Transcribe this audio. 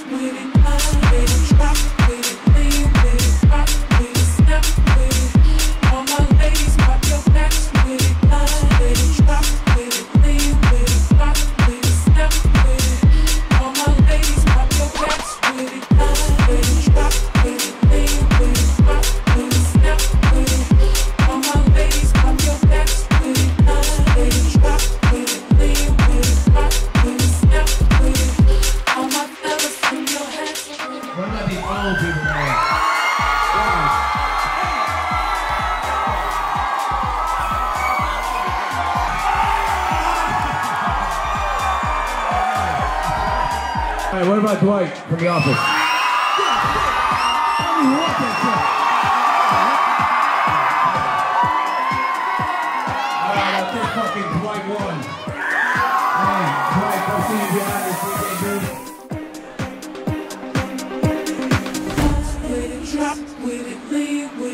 Alright, what about Dwight from The Office? Alright, I'll take fucking Dwight one. Hey, Dwight, come see you behind this weekend, dude. With it, drop with it, lean with it.